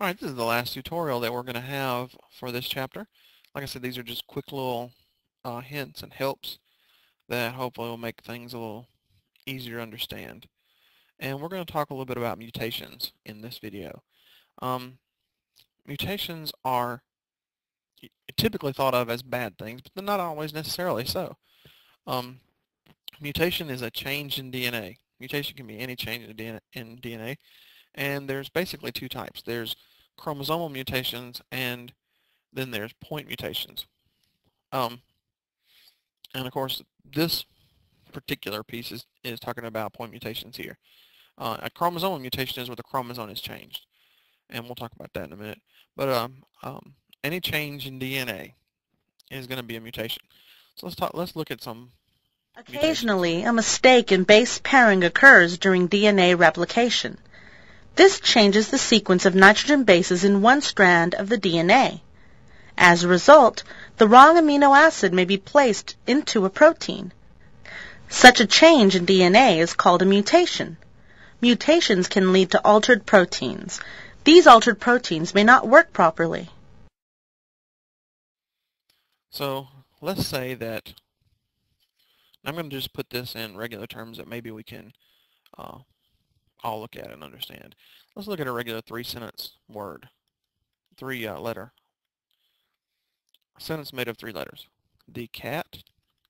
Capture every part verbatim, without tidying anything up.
Alright, this is the last tutorial that we're going to have for this chapter. Like I said, these are just quick little uh, hints and helps that hopefully will make things a little easier to understand. And we're going to talk a little bit about mutations in this video. Um, mutations are typically thought of as bad things, but they're not always necessarily so. Um, mutation is a change in D N A. Mutation can be any change in D N A, in D N A, and there's basically two types. There's chromosomal mutations, and then there's point mutations. Um, and of course, this particular piece is, is talking about point mutations here. Uh, a chromosomal mutation is where the chromosome is changed, and we'll talk about that in a minute. But um, um, any change in D N A is going to be a mutation. So let's talk. Let's look at some Occasionally, mutations. a mistake in base pairing occurs during D N A replication. This changes the sequence of nitrogen bases in one strand of the D N A. As a result, the wrong amino acid may be placed into a protein. Such a change in D N A is called a mutation. Mutations can lead to altered proteins. These altered proteins may not work properly. So let's say that, I'm going to just put this in regular terms that maybe we can uh, all look at and understand. Let's look at a regular three-sentence word, three-letter uh, sentence made of three letters. The cat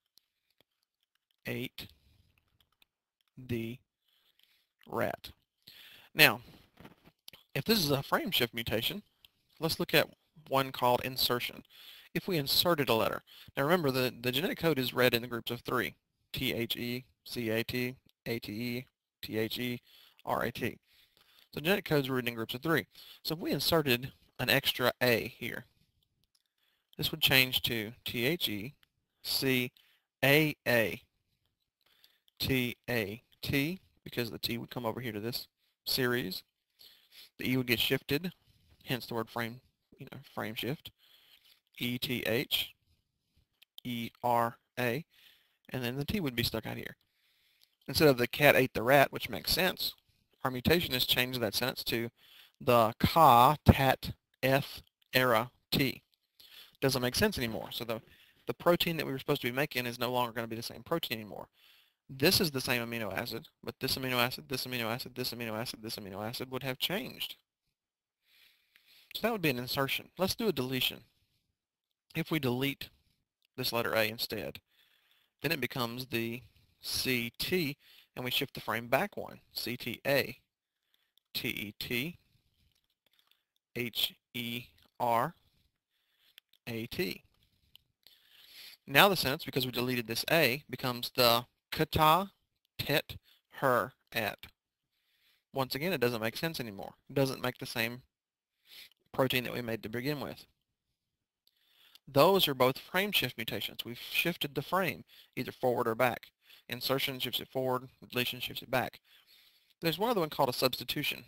ate the rat. Now, if this is a frame shift mutation, let's look at one called insertion. If we inserted a letter. Now remember, the, the genetic code is read in the groups of three. T H E, C A T, A T E, T H E, R A T. So genetic codes are written in groups of three. So if we inserted an extra A here, this would change to T H E, C A A, T A T, because the T would come over here to this series. The E would get shifted, hence the word frame, you know, frame shift. E T H, E R A, and then the T would be stuck out here. Instead of the cat ate the rat, which makes sense, our mutation has changed that sentence to the ka tat eth era T. Doesn't make sense anymore. So the, the protein that we were supposed to be making is no longer going to be the same protein anymore. This is the same amino acid, but this amino acid, this amino acid, this amino acid, this amino acid would have changed. So that would be an insertion. Let's do a deletion. If we delete this letter A instead, then it becomes the C T, and we shift the frame back one. C T A, T E T, H E R, A T. Now the sentence, because we deleted this A, becomes the kata tet her at. Once again, it doesn't make sense anymore. It doesn't make the same protein that we made to begin with. Those are both frame shift mutations. We've shifted the frame, either forward or back. Insertion shifts it forward, deletion shifts it back. There's one other one called a substitution.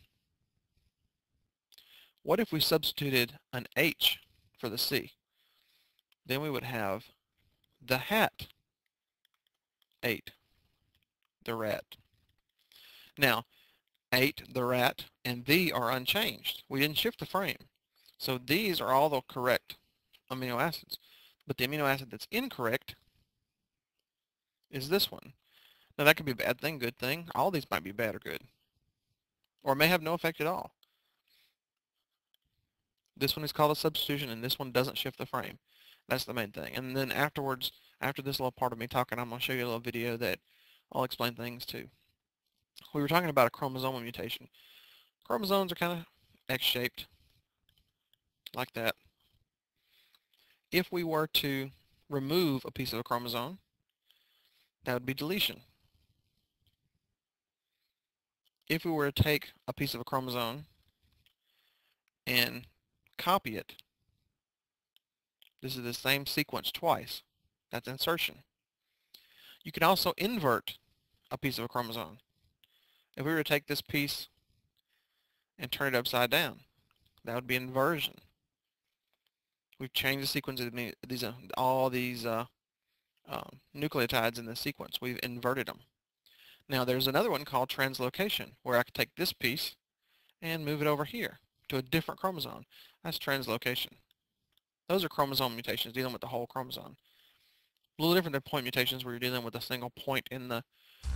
What if we substituted an H for the C? Then we would have the hat ate the rat. Now, ate the rat and the are unchanged. We didn't shift the frame. So these are all the correct amino acids, but the amino acid that's incorrect is this one. Now that could be a bad thing, good thing. All these might be bad or good, or may have no effect at all. This one is called a substitution, and this one doesn't shift the frame. That's the main thing. And then afterwards, after this little part of me talking, I'm going to show you a little video that I'll explain things too. We were talking about a chromosomal mutation. Chromosomes are kind of X-shaped, like that. If we were to remove a piece of a chromosome, that would be deletion. If we were to take a piece of a chromosome and copy it, this is the same sequence twice. That's insertion. You can also invert a piece of a chromosome. If we were to take this piece and turn it upside down, that would be inversion. We've changed the sequence of these, uh, all these uh, uh, nucleotides in the sequence. We've inverted them. Now there's another one called translocation, where I could take this piece and move it over here. to a different chromosome. That's translocation. Those are chromosome mutations dealing with the whole chromosome. A little different than point mutations where you're dealing with a single point in the